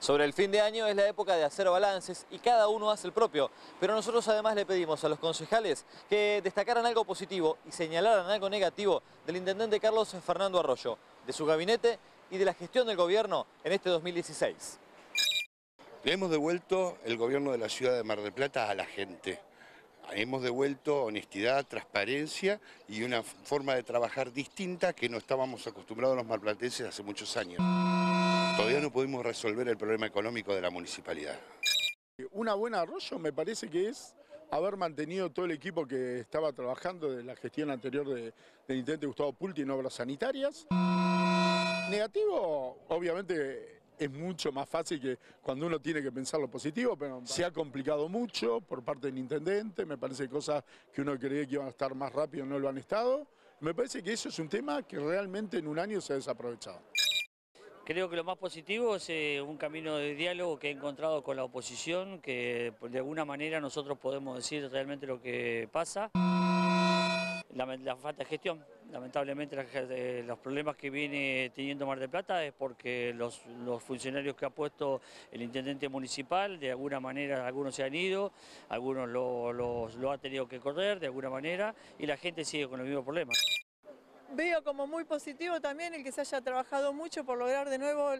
Sobre el fin de año es la época de hacer balances y cada uno hace el propio, pero nosotros además le pedimos a los concejales que destacaran algo positivo y señalaran algo negativo del intendente Carlos Fernando Arroyo, de su gabinete y de la gestión del gobierno en este 2016. Le hemos devuelto el gobierno de la ciudad de Mar del Plata a la gente. Hemos devuelto honestidad, transparencia y una forma de trabajar distinta que no estábamos acostumbrados los marplatenses hace muchos años. Todavía no pudimos resolver el problema económico de la municipalidad. Una buena Arroyo me parece que es haber mantenido todo el equipo que estaba trabajando de la gestión anterior del intendente Gustavo Pulti en obras sanitarias. Negativo, obviamente, es mucho más fácil que cuando uno tiene que pensar lo positivo, pero se ha complicado mucho por parte del intendente. Me parece que cosas que uno creía que iban a estar más rápido no lo han estado. Me parece que eso es un tema que realmente en un año se ha desaprovechado. Creo que lo más positivo es un camino de diálogo que he encontrado con la oposición, que de alguna manera nosotros podemos decir realmente lo que pasa. La falta de gestión, lamentablemente los problemas que viene teniendo Mar del Plata es porque los funcionarios que ha puesto el intendente municipal, de alguna manera algunos se han ido, algunos lo ha tenido que correr de alguna manera y la gente sigue con los mismos problemas. Veo como muy positivo también el que se haya trabajado mucho por lograr de nuevo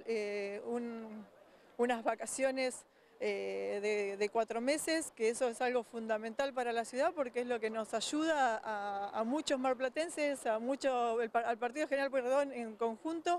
unas vacaciones de 4 meses, que eso es algo fundamental para la ciudad porque es lo que nos ayuda a muchos marplatenses, al Partido General Pueyrredón en conjunto,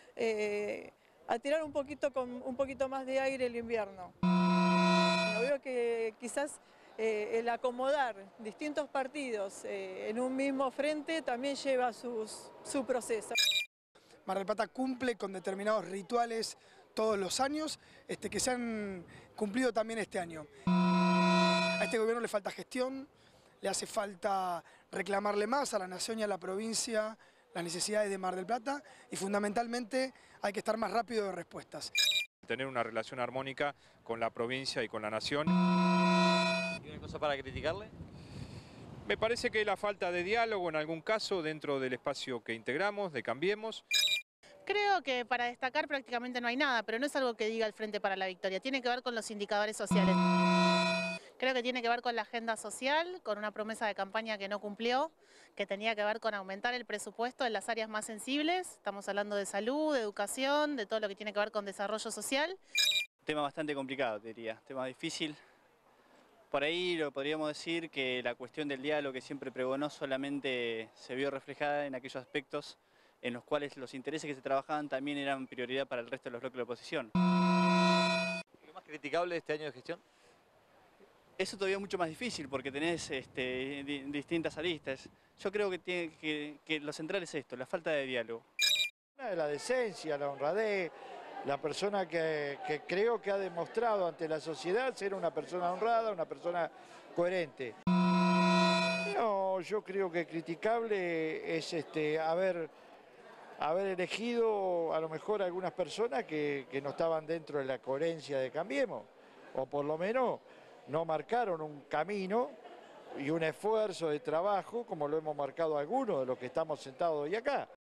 a tirar un poquito más de aire el invierno. Veo que quizás el acomodar distintos partidos en un mismo frente también lleva su proceso. Mar del Plata cumple con determinados rituales todos los años que se han cumplido también este año. A este gobierno le falta gestión, le hace falta reclamarle más a la nación y a la provincia las necesidades de Mar del Plata y fundamentalmente hay que estar más rápido de respuestas. Tener una relación armónica con la provincia y con la nación. ¿Y una cosa para criticarle? Me parece que la falta de diálogo en algún caso dentro del espacio que integramos, de Cambiemos. Creo que para destacar prácticamente no hay nada, pero no es algo que diga el Frente para la Victoria, tiene que ver con los indicadores sociales. Creo que tiene que ver con la agenda social, con una promesa de campaña que no cumplió, que tenía que ver con aumentar el presupuesto en las áreas más sensibles. Estamos hablando de salud, de educación, de todo lo que tiene que ver con desarrollo social. Tema bastante complicado, te diría, tema difícil. Por ahí lo podríamos decir que la cuestión del diálogo que siempre pregonó solamente se vio reflejada en aquellos aspectos en los cuales los intereses que se trabajaban también eran prioridad para el resto de los bloques de la oposición. ¿Lo más criticable de este año de gestión? Eso todavía es mucho más difícil porque tenés distintas aristas. Yo creo que lo central es esto, la falta de diálogo. La decencia, la honradez, la persona que creo que ha demostrado ante la sociedad ser una persona honrada, una persona coherente. No, yo creo que criticable es haber elegido a lo mejor algunas personas que no estaban dentro de la coherencia de Cambiemos, o por lo menos no marcaron un camino y un esfuerzo de trabajo como lo hemos marcado algunos de los que estamos sentados hoy acá.